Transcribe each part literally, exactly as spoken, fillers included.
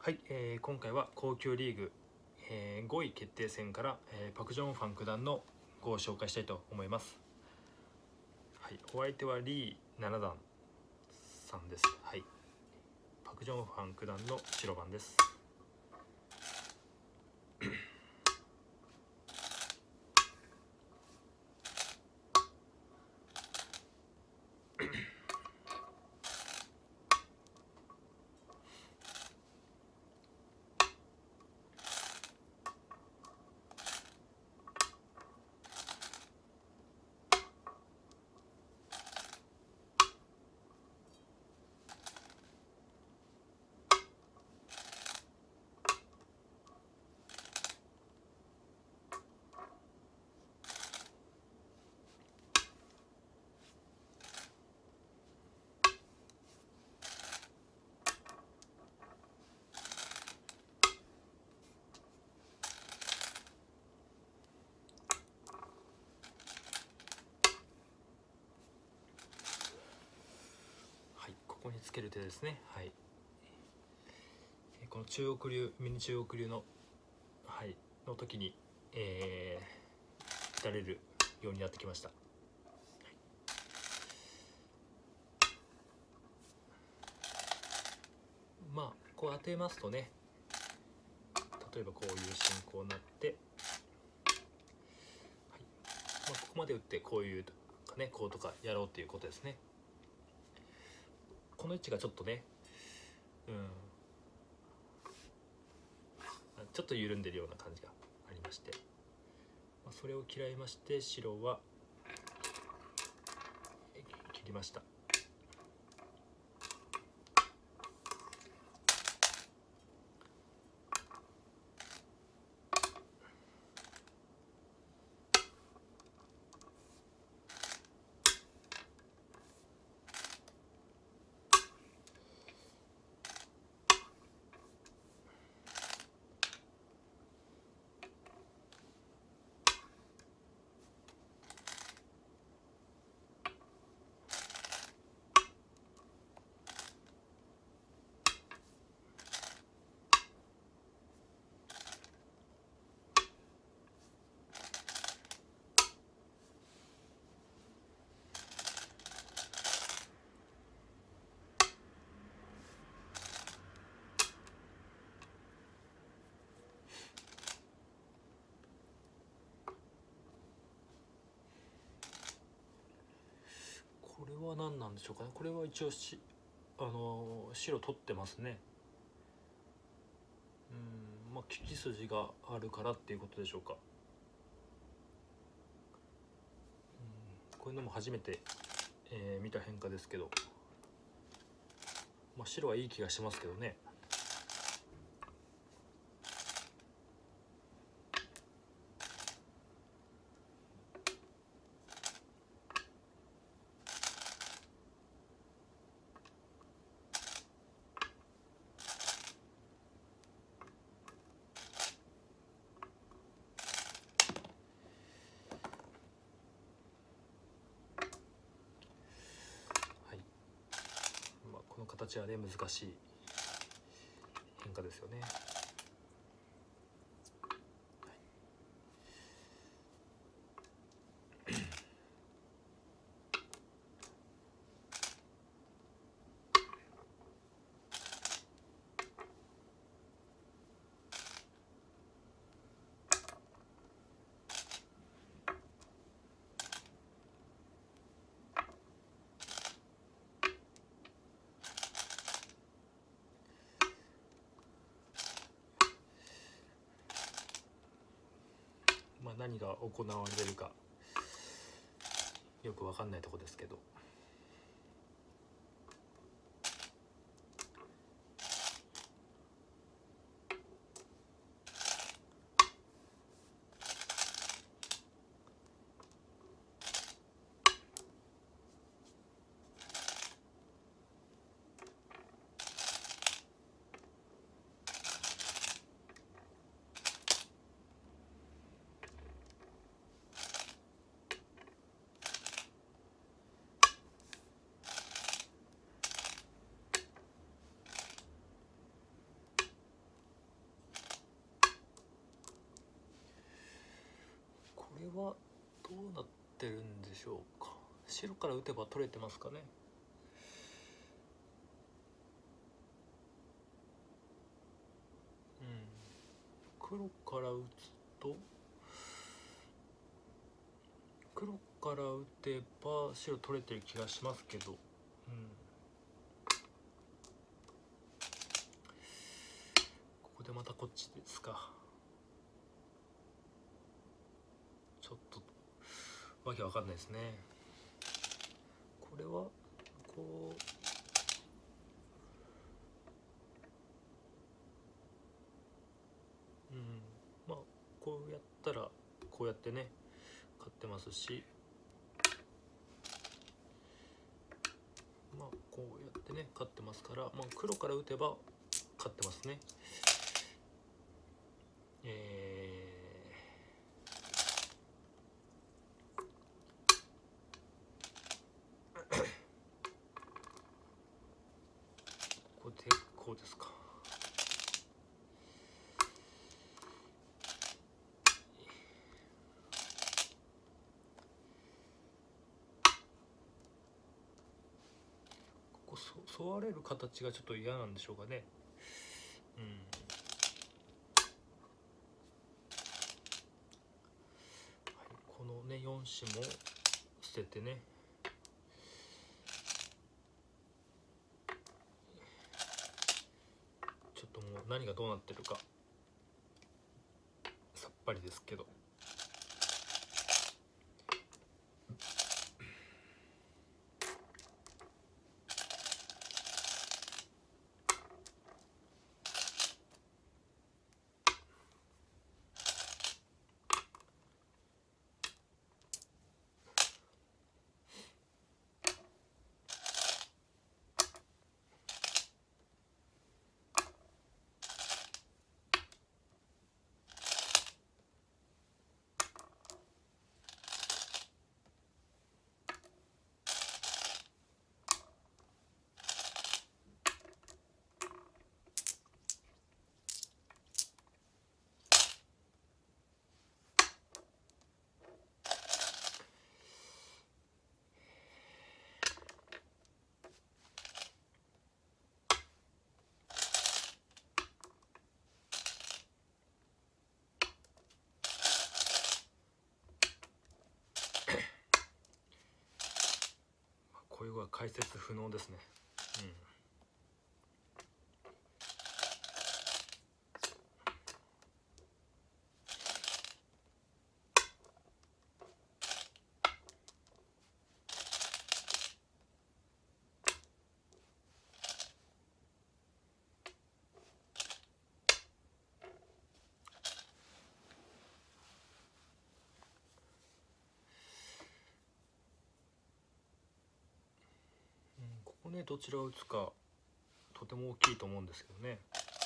はい、えー、今回は高級リーグ、えー、ごい決定戦から、えー、パク・ジョンファン九段の碁を紹介したいと思います。はい、お相手はリー七段さんです。はい、パク・ジョンファン九段の白番です。はい、ここにつける手ですね。はい、この中国流、ミニ中国流の、はい、の時に、えー、打たれるようになってきました。まあこう当てますとね、例えばこういう進行になって、はい、まあ、ここまで打ってこういうかね、こうとかやろうっていうことですね。この位置がちょっとね、うん、ちょっと緩んでるような感じがありまして、まあ、それを嫌いまして白は切りました。これは何なんでしょうかね。これは一応しあの白取ってますね。うん、まあ利き筋があるからっていうことでしょうか。うん、こういうのも初めて、えー、見た変化ですけど、まあ、白はいい気がしますけどね。はい、まあ、この形はね難しい変化ですよね。まあ、何が行われるかよく分かんないとこですけど、 しょうか。白から打てば取れてますかね。うん、黒から打つと黒から打てば白取れてる気がしますけど、うん、ここでまたこっちですか。ちょっとわけわかんないですね。これはこううん、まあこうやったらこうやってね勝ってますし、まあこうやってね勝ってますから、まあ、黒から打てば勝ってますね。えー、ここでこうですか。ここそ沿われる形がちょっと嫌なんでしょうかね。うん、はい、このねよん子も捨ててね、ちょっともう何がどうなってるかさっぱりですけど。こういうのは解説不能ですね。うん、ここねどちらを打つかとても大きいと思うんですけどね。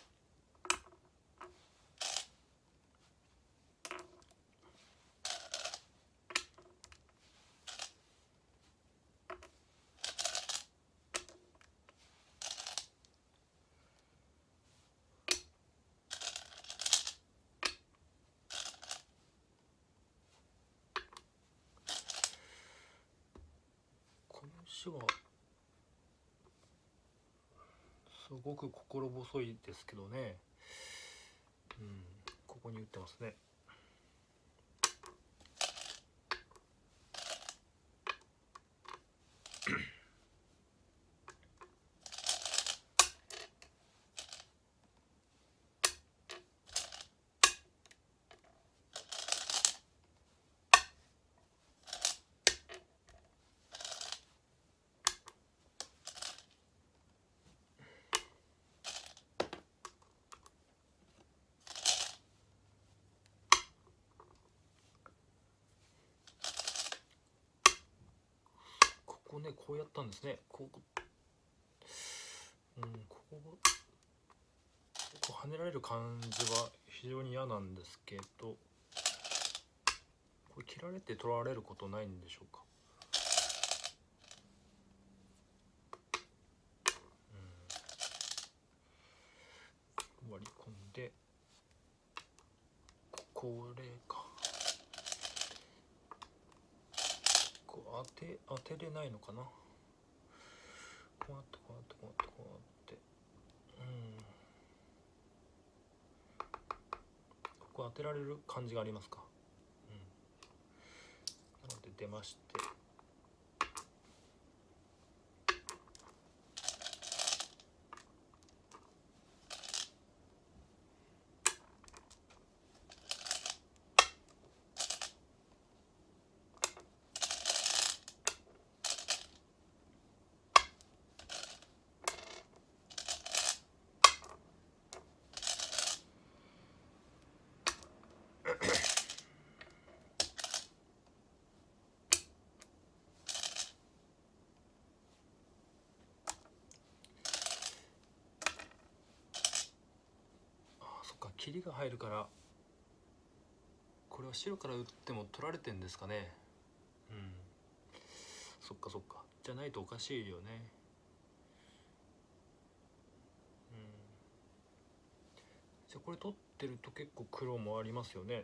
この石はすごく心細いですけどね。うん、ここに打ってますね。ここねこうやったんですね。こう、うん、こここう跳ねられる感じは非常に嫌なんですけど、これ切られて取られることないんでしょうか。うん、割り込んでこれか。こ当て当てれないのかな。こうやってこうやってこうやってこうやってうんここ当てられる感じがありますか。うんなので出まして、切りが入るからこれは白から打っても取られてんですかね。うんそっかそっか、じゃないとおかしいよね。うんじゃあこれ取ってると結構黒もありますよね。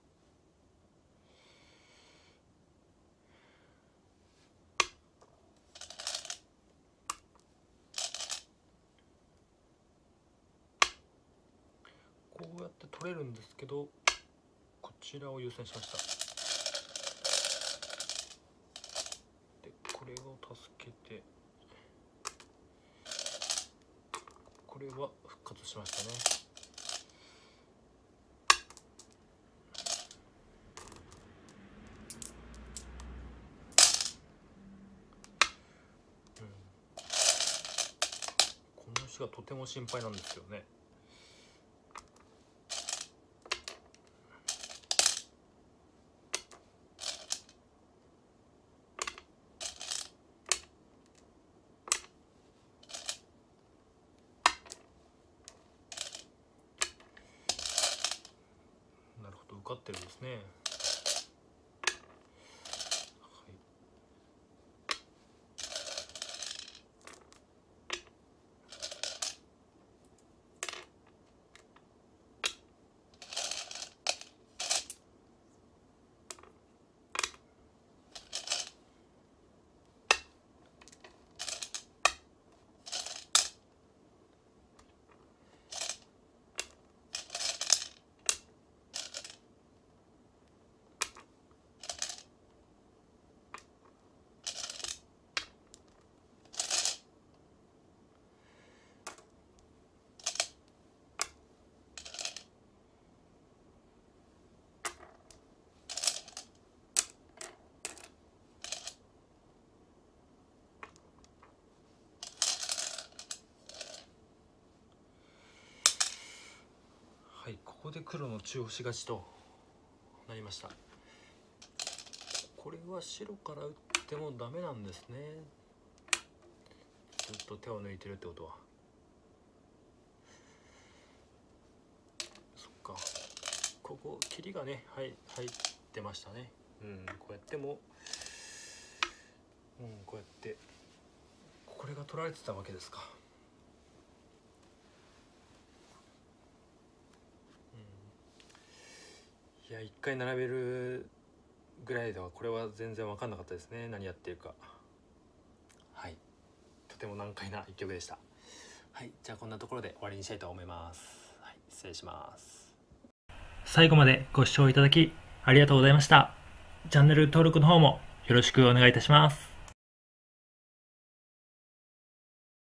こうやって取れるんですけど、こちらを優先しました。でこれを助けて、これは復活しましたね。うんこの石がとても心配なんですよね。受かってるんですね。はいはい、ここで黒の中押し勝ちとなりました。これは白から打ってもダメなんですね。ずっと手を抜いてるってことは。そっか、ここ切りがね、はい、入ってましたね。うんこうやってもうんこうやってこれが取られてたわけですか。いや一回並べるぐらいではこれは全然分かんなかったですね、何やってるか。はい、とても難解な一局でした。はい、じゃあこんなところで終わりにしたいと思います。はい、失礼します。最後までご視聴いただきありがとうございました。チャンネル登録の方もよろしくお願いいたします。